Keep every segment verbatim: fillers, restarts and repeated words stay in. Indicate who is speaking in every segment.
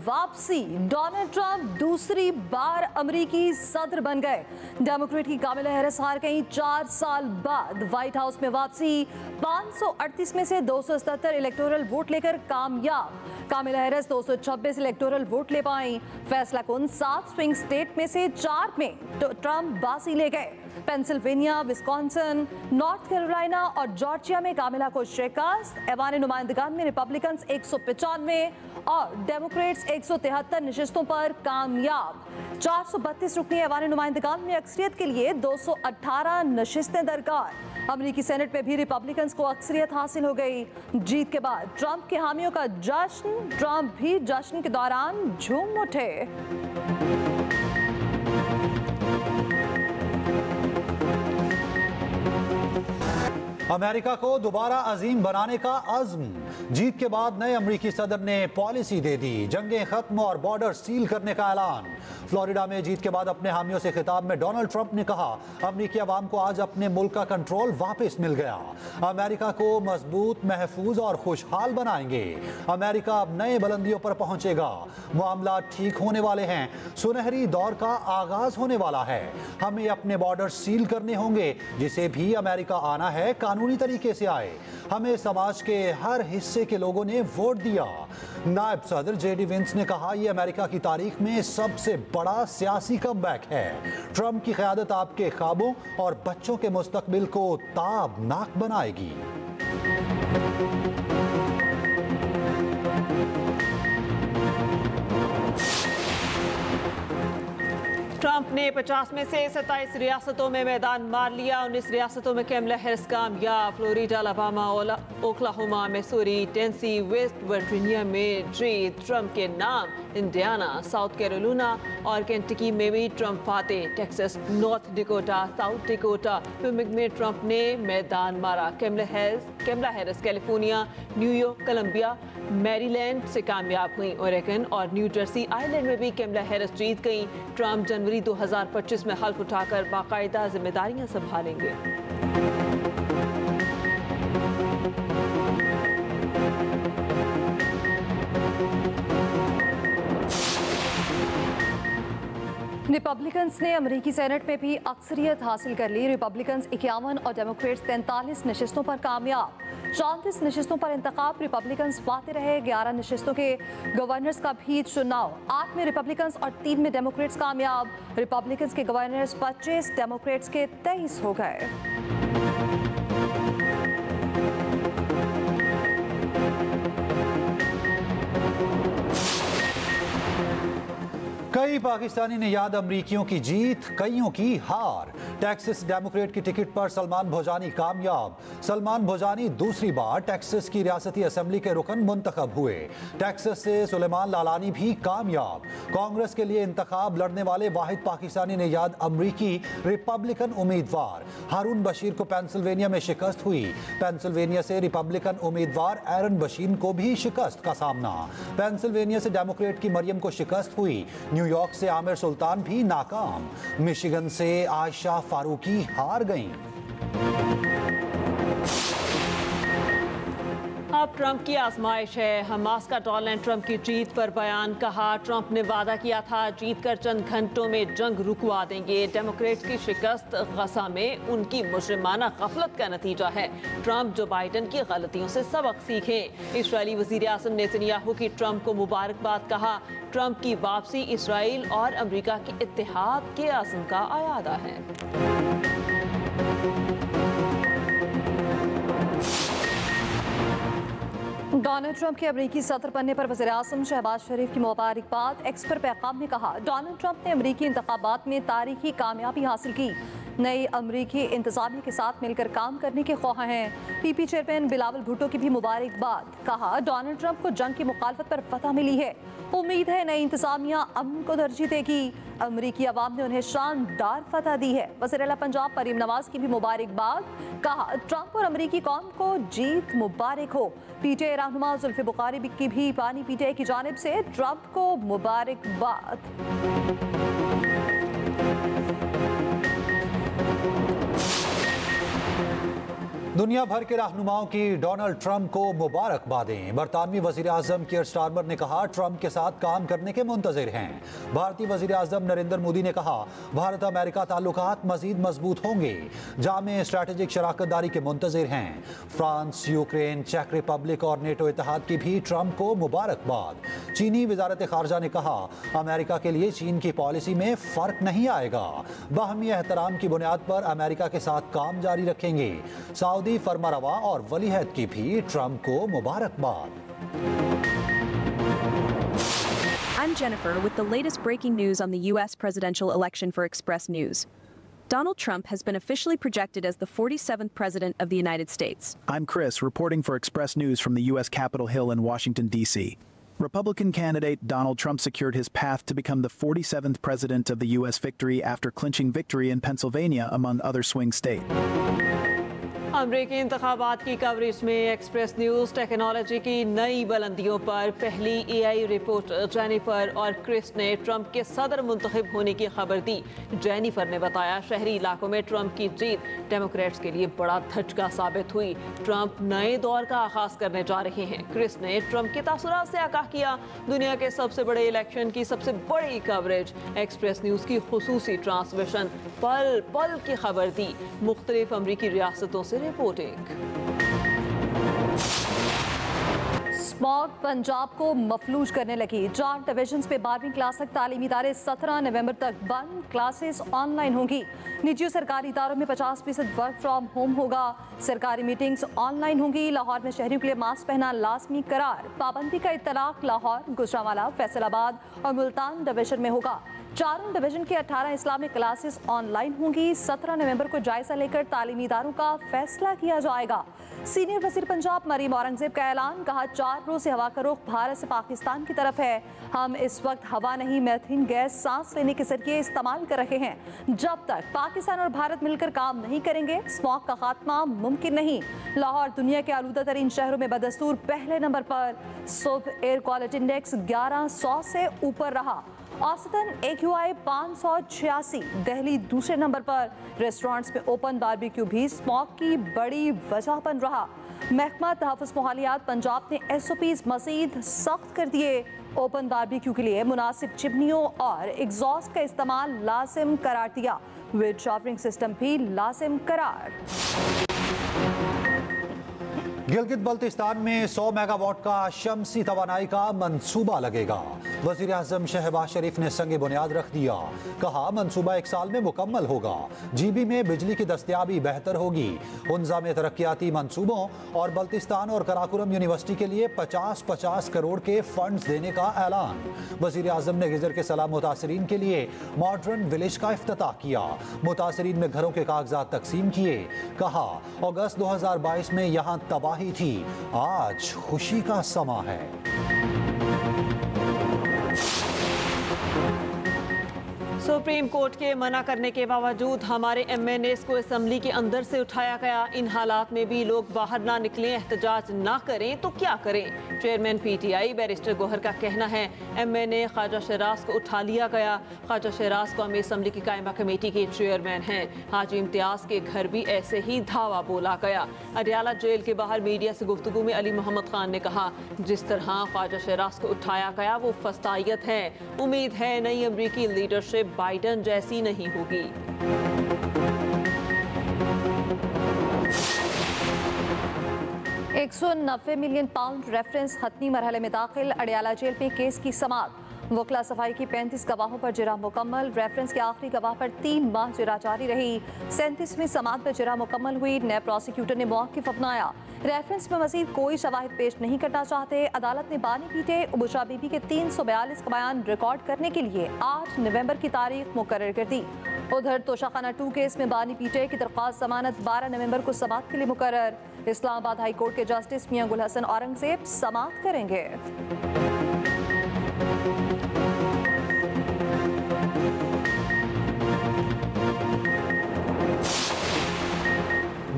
Speaker 1: वापसी, Donald Trump दूसरी बार अमेरिकी सदर बन गए। डेमोक्रेट की कामिला हैरिस हार गई। चार साल बाद व्हाइट हाउस में वापसी, पाँच सौ अड़तीस में से दो सौ सतहत्तर इलेक्टोरल वोट लेकर कामयाब। कामिला हैरिस दो सौ छब्बीस इलेक्टोरल वोट ले पाई। फैसला कुन सात स्विंग स्टेट में से चार में तो ट्रंप बाजी ले गए। पेंसिल्वेनिया, विस्कॉन्सिन, नॉर्थ कैरोलिना और जॉर्जिया में कामिला को शिकस्त। ऐवान नुमाइंदगान में रिपब्लिकन एक सौ पचानवे और डेमोक्रेट्स एक सौ तिहत्तर नशिस्तों पर कामयाब। चार सौ बत्तीस रुकनी ऐवान नुमाइंदगान में अक्सरियत के लिए दो सौ अठारह नशिस्तें दरकार। अमेरिकी सेनेट में भी रिपब्लिकन को अक्सरियत हासिल हो गई। जीत के बाद ट्रंप के हामियों का जश्न, ट्रंप भी जश्न के दौरान झूम उठे।
Speaker 2: अमेरिका को दोबारा अजीम बनाने का अज़्म। जीत के बाद नए अमेरिकी सदर ने पॉलिसी दे दी। जंगें खत्म और बॉर्डर सील करने का ऐलान। फ्लोरिडा में जीत के बाद अपने हामियों से खिताब में डोनाल्ड ट्रंप ने कहा, अमेरिकी अवाम को आज अपने मुल्क का कंट्रोल वापस मिल गया। अमेरिका को मजबूत, महफूज और खुशहाल बनाएंगे। अमेरिका अब नए बुलंदियों पर पहुंचेगा। मामला ठीक होने वाले हैं। सुनहरी दौर का आगाज होने वाला है। हमें अपने बॉर्डर सील करने होंगे। जिसे भी अमेरिका आना है कानूनी तरीके से आए। हमें समाज के हर हिस्से के लोगों ने वोट दिया। नायब सदर जेडी वेंस ने कहा, यह अमेरिका की तारीख में सबसे बड़ा सियासी कमबैक है। ट्रंप की क़यादत आपके ख्वाबों और बच्चों के मुस्तकबिल को ताबनाक बनाएगी।
Speaker 3: ट्रंप ने पचास में से सत्ताईस रियासतों में मैदान मार लिया। उन्नीस रियासतों में कैमला हैरिस कामयाब। Florida, Alabama, Oklahoma, Missouri, Tennessee, West Virginia में जीत ट्रंप के नाम। इंडियाना, साउथ कैरोलिना और केंटकी में भी Trump फाते। Texas, north Dakota, south Dakota, fuming में ट्रंप ने मैदान मारा। Kamala Harris Kamala Harris California, New York, Colombia, Maryland से कामयाब हुई। ओरेगन और न्यू जर्सी आइलैंड में भी कैमला हैरिस जीत गई। ट्रंप जनवरी दो हज़ार पच्चीस में हल्फ उठाकर बाकायदा जिम्मेदारियां संभालेंगे।
Speaker 1: रिपब्लिकन्स ने अमेरिकी सेनेट में भी अक्सरियत हासिल कर ली। रिपब्लिकन्स इक्यावन और डेमोक्रेट्स तैंतालीस नशिस्तों पर कामयाब। चौंतीस नशिस्तों पर इंतखाब, रिपब्लिकन्स पाते रहे। ग्यारह नशिस्तों के गवर्नर्स का भी चुनाव। आठ में रिपब्लिकन्स और तीन में डेमोक्रेट्स कामयाब। रिपब्लिकन्स के गवर्नर्स पच्चीस, डेमोक्रेट्स के तेईस हो गए।
Speaker 2: कई पाकिस्तानी ने याद अमरीकियों की जीत, कईयों की हार। टेक्सास डेमोक्रेट की टिकट पर सलमान भोजानी कामयाब। सलमान भोजानी दूसरी बार टेक्सास की रियासती असेंबली के रुकन मुंतखब हुए। टेक्सास से सुलेमान लालानी भी कामयाब। कांग्रेस के लिए इंतखाब लड़ने वाले वाहिद पाकिस्तानी ने याद अमरीकी रिपब्लिकन उम्मीदवार। हारून बशीर को पेंसिल्वेनिया में शिकस्त हुई। पेंसिल्वेनिया से रिपब्लिकन उम्मीदवार एरन बशीर को भी शिकस्त का सामना। पेंसिल्वेनिया से डेमोक्रेट की मरियम को शिकस्त हुई। न्यूयॉर्क से आमिर सुल्तान भी नाकाम। मिशिगन से आयशा फारूकी हार गईं।
Speaker 3: अब ट्रंप की आजमाइश है। हमास का डोनाल्ड ट्रंप की जीत पर बयान। कहा, ट्रंप ने वादा किया था जीत कर चंद घंटों में जंग रुकवा देंगे। डेमोक्रेट्स की शिकस्त गजा में उनकी मुजरिमाना गफलत का नतीजा है। ट्रंप जो बाइडन की गलतियों से सबक सीखें। इजरायली वजीर आज़म नेतन्याहू की ट्रंप को मुबारकबाद। कहा, ट्रंप की वापसी इसराइल और अमेरिका के इत्तेहाद के आज़म का आयादा है।
Speaker 1: डोनाल्ड ट्रंप के अमेरिकी सदर बनने पर वज़ीर आज़म शहबाज शरीफ की मुबारकबाद। एक्स पर पैगाम में कहा, डोनाल्ड ट्रंप ने अमेरिकी इंतखाबात में तारीखी कामयाबी हासिल की। नई अमेरिकी इंतजामिया के साथ मिलकर काम करने के ख्वाह हैं। पीपी चेयरमैन बिलावल भुट्टो की भी मुबारकबाद। कहा, डोनाल्ड ट्रंप को जंग की मुखालफत पर फतह मिली है। उम्मीद है नई इंतजामिया अमन को तरजीह देगी। अमेरिकी अवाम ने उन्हें शानदार फतह दी है। वज़ीर आला पंजाब मरीम नवाज की भी मुबारकबाद। कहा, ट्रंप और अमेरिकी कौम को जीत मुबारक हो। पीटीआई रहनुमा जुल्फ़िकार बुखारी की भी पानी पीटीआई की जानिब से ट्रंप को मुबारकबाद।
Speaker 2: दुनिया भर के रहनुमाओं की डोनाल्ड ट्रंप को मुबारकबादें। बरतानवी वजीर आजम कीयर स्टारमर ने कहा ट्रंप के साथ काम करने के मुंतजिर हैं। भारतीय वजीर आजम नरेंद्र मोदी ने कहा भारत अमेरिका ताल्लुकात मजीद मजबूत होंगे, जामे स्ट्रैटेजिक शराकतदारी के मुंतजिर हैं। फ्रांस, यूक्रेन, चेक रिपब्लिक और नेटो इत्तेहाद की भी ट्रंप को मुबारकबाद। चीनी वजारत खारजा ने कहा अमेरिका के लिए चीन की पॉलिसी में फर्क नहीं आएगा, बाहमी एहतराम की बुनियाद पर अमेरिका के साथ काम जारी रखेंगे। सऊदी फरमारवा और वलीअहद की भी ट्रंप को मुबारकबाद।
Speaker 4: I'm Jennifer with the latest breaking news on the U S presidential election for Express News. Donald Trump has been officially projected as the forty-seventh president of the United States.
Speaker 5: I'm Chris, reporting for Express News from the U S Capitol Hill in Washington, D C Republican candidate Donald Trump secured his path to become the forty-seventh president of the U S victory after clinching victory in Pennsylvania, among other swing states.
Speaker 3: अमरीकी इंतखाबात की coverage में express news technology की नई बुलंदियों पर पहली AI reporter Jennifer और क्रिस ने ट्रंप के सदर मुंतखब होने की खबर दी। जेनिफर ने बताया शहरी इलाकों में ट्रंप की जीत डेमोक्रेट्स के लिए बड़ा धचका साबित हुई। ट्रंप नए दौर का आगाज करने जा रहे हैं। क्रिस ने ट्रंप के तासुरात से आगाह किया। दुनिया के सबसे बड़े इलेक्शन की सबसे बड़ी कवरेज एक्सप्रेस न्यूज़ की खुसूसी ट्रांसमिशन पल पल की खबर दी। मुख्तलिफ अमरीकी रियासतों से रिपोर्टिंग।
Speaker 1: स्मॉग पंजाब को मफलूज करने लगी। चार डिविजन्स में बारहवीं क्लास तक तालीमी इदारे सत्रह नवंबर तक बंद, क्लासेस ऑनलाइन होंगी। निजी और सरकारी इदारों में पचास फीसद वर्क फ्रॉम होम होगा। सरकारी मीटिंग्स ऑनलाइन होंगी। लाहौर में शहरियों के लिए मास्क पहनना लाजमी करार। पाबंदी का इत्तलाक लाहौर, गुजरांवाला, फैसलाबाद और मुल्तान डिवीजन में होगा। चारों डिवीजन के अठारह इस्लामिक क्लासेस ऑनलाइन होंगी। सत्रह नवंबर को जायजा लेकर तालीमी इदारों का फैसला किया जाएगा। सीनियर वजीर पंजाब मरीम औरंगजेब का ऐलान, कहा चार रोज से हवा का रुख भारत से पाकिस्तान की तरफ है। हम इस वक्त हवा नहीं मीथेन गैस सांस लेने के जरिए इस्तेमाल कर रहे हैं। जब तक पाकिस्तान और भारत मिलकर काम नहीं करेंगे स्मॉग का खात्मा मुमकिन नहीं। लाहौर दुनिया के आलूदा तरीन शहरों में बदस्तूर पहले नंबर पर। सुबह एयर क्वालिटी इंडेक्स ग्यारह सौ से ऊपर रहा। औसतन ए क्यू आई पाँच सौ छियासी। दिल्ली दूसरे नंबर पर। रेस्टोरेंट्स में ओपन बारबेक्यू भी स्मॉग की बड़ी वजह बन रहा। महकमा तहफ़्फ़ुज़ मोहालियात पंजाब ने एस ओ पीज़ मज़ीद सख्त कर दिए। ओपन बारबेक्यू के लिए मुनासिब चिमनियों और एग्जॉस्ट का इस्तेमाल लाजिम करार दिया। विद शॉवरिंग सिस्टम भी लाजिम करार।
Speaker 2: गिलगित बल्तिस्तान में सौ मेगावाट का शमसी तवानाई का मंसूबा लगेगा। वजीर आजम शहबाज शरीफ ने संग बुनियाद रख दिया। कहा मंसूबा एक साल में मुकम्मल होगा। जीबी में बिजली की दस्तयाबी बेहतर होगी। हुंजा में तरक्याती मंसूबों और बल्तिस्तान और कराकोरम यूनिवर्सिटी के लिए पचास पचास करोड़ के फंड्स देने का ऐलान। वजीर आजम ने गिजर के सलाम मुतासरीन के लिए मॉडर्न विलेज का इफ्तिताह किया। मुतासरीन में घरों के कागजात तकसीम किए। कहा अगस्त दो हजार बाईस में यहाँ तबाही थी, आज खुशी का समा है।
Speaker 3: सुप्रीम कोर्ट के मना करने के बावजूद हमारे एम एन एस को असम्बली के अंदर से उठाया गया। इन हालात में भी लोग बाहर ना निकलें, एहतजाज ना करें तो क्या करें। Chairman P T I barrister Gohar का कहना है M N A Khawaja Shahraz को उठा लिया गया। ख्वाजा शहराज कौमी असम्बली की कायमा कमेटी के चेयरमैन हैं। हाजी इम्तियाज के घर भी ऐसे ही धावा बोला गया। अडयाला जेल के बाहर मीडिया से गुफ्तगू में अली मोहम्मद खान ने कहा जिस तरह ख्वाजा शहराज को उठाया गया वो फस्तायत है। उम्मीद है नई अमरीकी लीडरशिप बाइडन जैसी नहीं होगी।
Speaker 1: एक सौ नब्बे मिलियन पाउंड रेफरेंस खत्मी मरहले में दाखिल। अडयाला जेल में केस की समाअत। वकला सफाई की पैंतीस गवाहों पर जिरा मुकम्मल। रेफरेंस के आखिरी गवाह पर तीन माह जिरा जारी रही। सैंतीसवीं समाअत पर जिरा मुकम्मल हुई। नैब प्रोसिक्यूटर ने मौक़िफ़ अपनाया। रेफरेंस में मजीद कोई शवाहिद पेश नहीं करना चाहते। अदालत ने बानी पीटे उबुशा बीबी के तीन सौ बयालीस का बयान रिकॉर्ड करने के लिए आठ नवंबर की तारीख मुकर्रर कर दी। उधर तोशाखाना टू केस में बानी पीटे की दरख्वास्त जमानत बारह नवंबर को समाअत के लिए मुकर्रर। इस्लामाबाद हाई कोर्ट के जस्टिस मियां गुल हसन औरंगजेब समाअत करेंगे।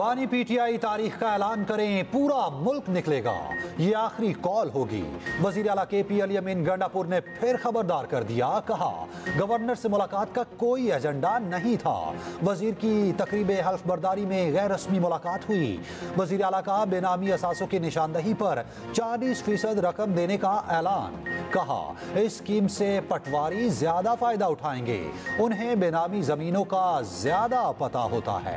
Speaker 2: बानी पीटीआई तारीख का ऐलान करें, पूरा मुल्क निकलेगा, ये आखिरी कॉल होगी। वजीर आला के पी अली अमीन गंडापुर ने फिर खबरदार कर दिया, कहा गवर्नर से मुलाकात का कोई एजेंडा नहीं था। वजीर की तकरीब हल्फ बर्दारी में गैर रस्मी मुलाकात हुई। वजीर आला का बेनामी असासों की निशानदही पर चालीस फीसद रकम देने का ऐलान। कहा इस स्कीम से पटवारी ज्यादा फायदा उठाएंगे, उन्हें बेनामी जमीनों का ज्यादा पता होता है।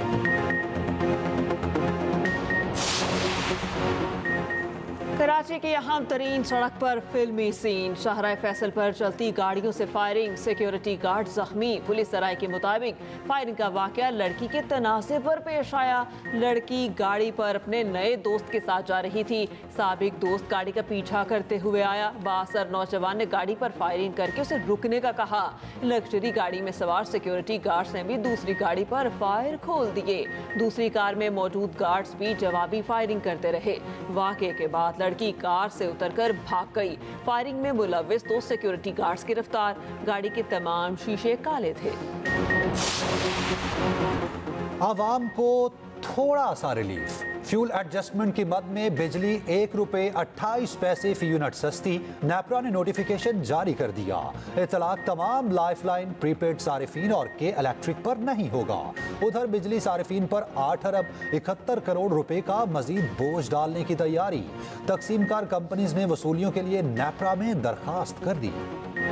Speaker 3: कराची की अहम तरीन सड़क पर फिल्मी सीन। शाहराह फैसल पर चलती गाड़ियों से फायरिंग, सिक्योरिटी गार्ड जख्मी। पुलिस सराय के मुताबिक फायरिंग का वाकया लड़की के तनाज़े पर पेश आया। लड़की गाड़ी पर अपने नए दोस्त के साथ जा रही थी। साबिक दोस्त गाड़ी का पीछा करते हुए आया। बासर नौजवान ने गाड़ी पर फायरिंग करके उसे रुकने का कहा। लग्जरी गाड़ी में सवार सिक्योरिटी गार्ड्स ने भी दूसरी गाड़ी पर फायर खोल दिए। दूसरी कार में मौजूद गार्ड्स भी जवाबी फायरिंग करते रहे। वाकये के बाद लड़की कार से उतरकर भाग गई। फायरिंग में मुलविस दो सिक्योरिटी गार्ड्स गिरफ्तार। गाड़ी के तमाम शीशे काले थे।
Speaker 2: आवाम को थोड़ा सा रिलीफ। फ्यूल एडजस्टमेंट की मद में बिजली एक रुपए अट्ठाईस पैसे फी यूनिट सस्ती। नेपरा ने नोटिफिकेशन जारी कर दिया। इतलाक तमाम लाइफलाइन, प्रीपेड सारिफीन और के इलेक्ट्रिक पर नहीं होगा। उधर बिजली सारिफीन पर आठ अरब इकहत्तर करोड़ रुपए का मजीद बोझ डालने की तैयारी। तकसीमकार कंपनीज ने वसूलियों के लिए नेपरा में दरखास्त कर दी।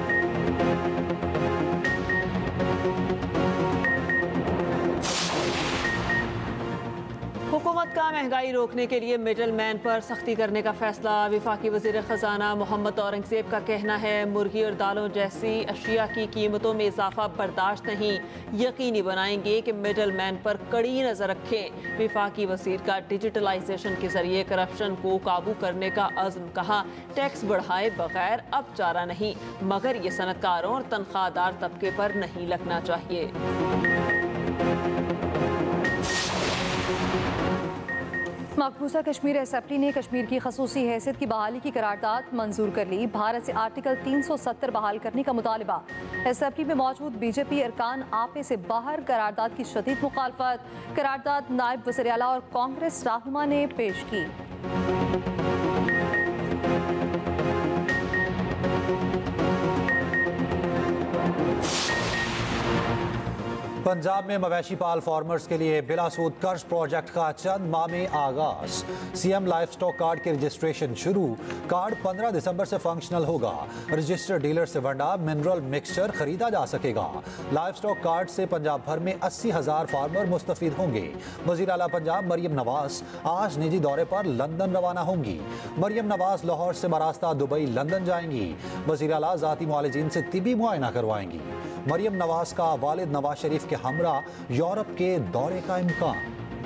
Speaker 3: हुकूमत का महंगाई रोकने के लिए मिडल मैन पर सख्ती करने का फैसला। वफाकी वज़ीर ख़जाना मोहम्मद औरंगज़ेब का कहना है, मुर्गी और दालों जैसी अशिया की कीमतों में इजाफा बर्दाश्त नहीं। यकीनी बनाएंगे कि मिडल मैन पर कड़ी नज़र रखें। वफाकी वज़ीर का डिजिटलाइजेशन के जरिए करप्शन को काबू करने का अज़्म। कहा टैक्स बढ़ाए बगैर अब चारा नहीं, मगर ये सनतकारों और तनख्वाहदार तबके पर नहीं लगना चाहिए।
Speaker 1: मकबूजा कश्मीर असेंबली ने कश्मीर की खसूसी हैसियत की बहाली की करारदाद मंजूर कर ली। भारत से आर्टिकल तीन सौ सत्तर बहाल करने का मुतालबा। असेंबली में मौजूद बीजेपी अरकान आपे से बाहर करारदाद की शदीद मुखालफत। करारदाद नायब वज़ीर आला और कांग्रेस रहनुमा ने पेश की।
Speaker 2: पंजाब में मवेशी पाल फार्मर्स के लिए बिलासूद कर्ज प्रोजेक्ट का चंद माह में आगाज। सीएम लाइफ स्टॉक कार्ड के रजिस्ट्रेशन शुरू। कार्ड पंद्रह दिसंबर से फंक्शनल होगा। रजिस्टर्ड डीलर से वंडा मिनरल मिक्सचर खरीदा जा सकेगा। लाइफ स्टॉक कार्ड से पंजाब भर में अस्सी हजार फार्मर मुस्तफीद होंगे। वजीर आला पंजाब मरियम नवाज आज निजी दौरे पर लंदन रवाना होंगी। मरियम नवाज लाहौर से बरास्ता दुबई लंदन जाएंगी। वजीर आला जाती मुआलिजीन से तिबी मुआयना करवाएंगी। मरियम नवाज का वालिद नवाज शरीफ के हमरा यूरोप के दौरे का इम्कान।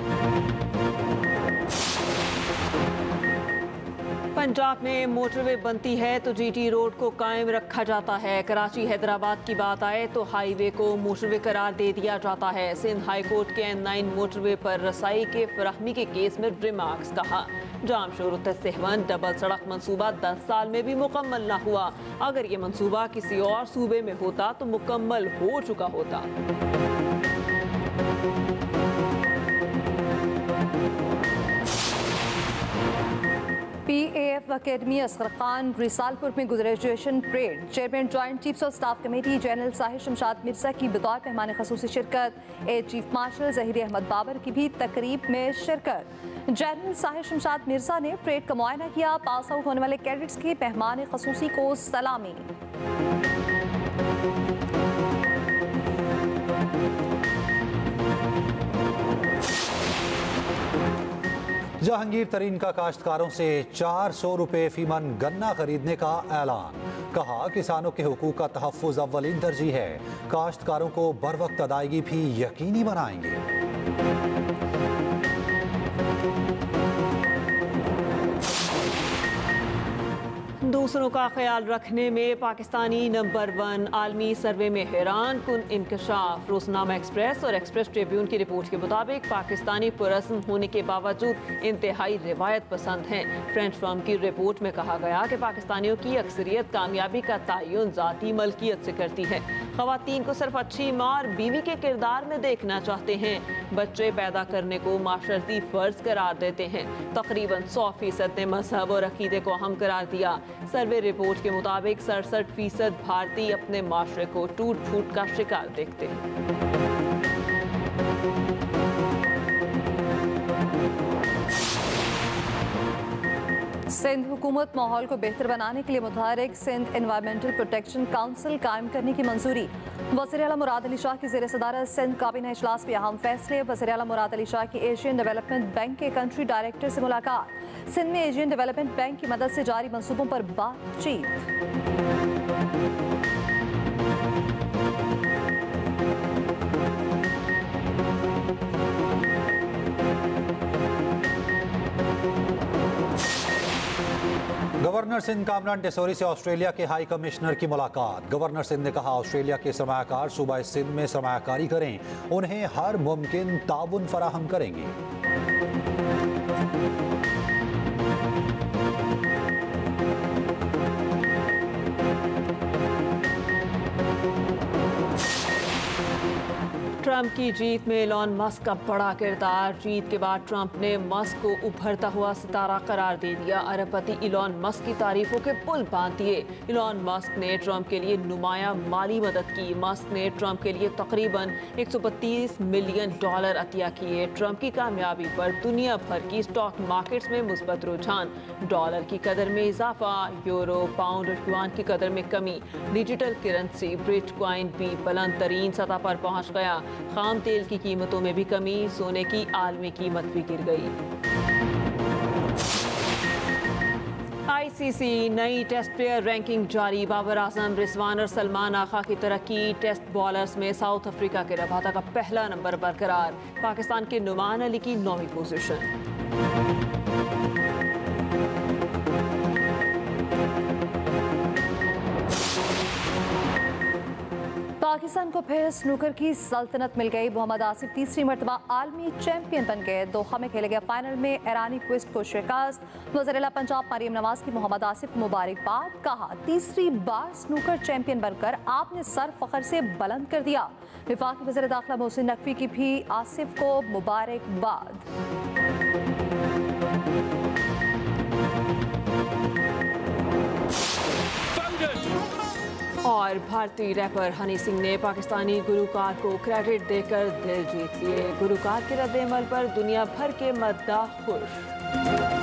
Speaker 3: पंजाब में मोटरवे बनती है तो जीटी रोड को कायम रखा जाता है। कराची हैदराबाद की बात आए तो हाईवे को मोटरवे करार दे दिया जाता है। सिंध हाई कोर्ट के एन नाइन मोटरवे पर रसाई के फराहमी के केस में रिमार्क्स। कहा जामशोर सेहवन डबल सड़क मंसूबा दस साल में भी मुकम्मल न हुआ। अगर ये मंसूबा किसी और सूबे में होता तो मुकम्मल हो चुका होता।
Speaker 1: पीएएफ अकेडमी असगर खान रिसालपुर में graduation parade. Chairman joint chiefs of staff committee general Sahir Shamshad Mirza की बतौर मेहमान खसूसी शिरकत। Air chief marshal Zaheer Ahmed Babar की भी तकरीब में शिरकत। जनरल साहिर शमशाद मिर्जा ने परेड का मुआयना किया। पास आउट होने वाले कैडेट्स के मेहमान खसूसी को सलामी।
Speaker 2: जहांगीर तरीन का काश्तकारों से चार सौ रुपए फी मन गन्ना खरीदने का ऐलान। कहा किसानों के हुकूक का तहफ़्फ़ुज़ अव्वलीन तरजीह है। काश्तकारों को बर वक्त अदायगी भी यकीनी बनाएंगे।
Speaker 3: दूसरों का ख्याल रखने में पाकिस्तानी नंबर वन। आलमी सर्वे में हैरान कुन इंकशाफ। रोजनामा एक्सप्रेस और एक्सप्रेस ट्रिब्यून की रिपोर्ट के मुताबिक पाकिस्तानी पुरस्म होने के बावजूद इंतहाई रिवायत पसंद हैं। फ्रेंच फर्म की रिपोर्ट में कहा गया कि पाकिस्तानियों की अक्सरियत कामयाबी का तयन ज़ाती मलकियत से करती है। खवातीन को सिर्फ अच्छी माँ और बीवी के किरदार में देखना चाहते हैं। बच्चे पैदा करने को माशरती फर्ज करार देते हैं। तकरीबन सौ फीसद ने मजहब और अकीदे को अहम करार दिया। सर्वे रिपोर्ट के मुताबिक सड़सठ फीसद भारतीय अपने माशरे को टूट फूट का शिकार देखते हैं।
Speaker 1: सिंध हुकूमत माहौल को बेहतर बनाने के लिए मुतहरिक सिंध एनवायरमेंटल प्रोटेक्शन काउंसिल कायम करने की मंजूरी। वज़ीर आला मुराद अली शाह की ज़ेर सदारत सिंध काबीना इजलास में अहम फैसले। वज़ीर आला मुराद अली शाह की एशियन डेवलपमेंट बैंक के कंट्री डायरेक्टर से मुलाकात। सिंध में एशियन डेवलपमेंट बैंक की मदद से जारी मंसूबों पर बातचीत।
Speaker 2: गवर्नर सिंध कामरान टेसोरी से ऑस्ट्रेलिया के हाई कमिश्नर की मुलाकात। गवर्नर सिंध ने कहा ऑस्ट्रेलिया के सरमायाकार सूबा सिंध में सरमायाकारी करें, उन्हें हर मुमकिन ताउन फराहम करेंगे।
Speaker 3: ट्रंप की जीत में इलॉन मस्क का बड़ा किरदार। जीत के बाद ट्रंप ने मस्क को उभरता हुआ सितारा करार दे दिया। अरबपति इलॉन मस्क की तारीफों के पुल बांध दिए। इलॉन मस्क ने ट्रंप के लिए नुमाया माली मदद की। मस्क ने ट्रंप के लिए तकरीबन एक सौ बत्तीस मिलियन डॉलर अतिया किए। ट्रंप की कामयाबी पर दुनिया भर की स्टॉक मार्केट्स में मुस्बत रुझान। डॉलर की कदर में इजाफा, यूरो, पाउंड और युआन की कदर में कमी। डिजिटल करेंसी बिटकॉइन भी बुलंद तरीन सतह पर पहुंच गया। खाम तेल की कीमतों में भी कमी। सोने की आलमी कीमत भी गिर गई। आईसीसी नई टेस्ट प्लेयर रैंकिंग जारी। बाबर आजम, रिजवान और सलमान आगा की तरक्की। टेस्ट बॉलर्स में साउथ अफ्रीका के रबाता का पहला नंबर बरकरार। पाकिस्तान के नुमान अली की नौवीं पोजीशन।
Speaker 1: पाकिस्तान को फिर स्नूकर की सल्तनत मिल गई। मोहम्मद आसिफ तीसरी मरतबा आलमी चैंपियन बन गए। दोहा में खेले गए फाइनल में ईरानी क्विस्ट को शिकस्त। वज़ीर आला पंजाब मरियम नवाज की मोहम्मद आसिफ को मुबारकबाद। कहा तीसरी बार स्नूकर चैंपियन बनकर आपने सर फखर से बुलंद कर दिया। वफाकी वज़ीर दाखिला मोहसिन नकवी की भी आसिफ को मुबारकबाद।
Speaker 3: और भारतीय रैपर हनी सिंह ने पाकिस्तानी गुलकार को क्रेडिट देकर दिल जीत लिए। गुलकार के रद्द-ए-अमल पर दुनिया भर के मद्दाह खुश।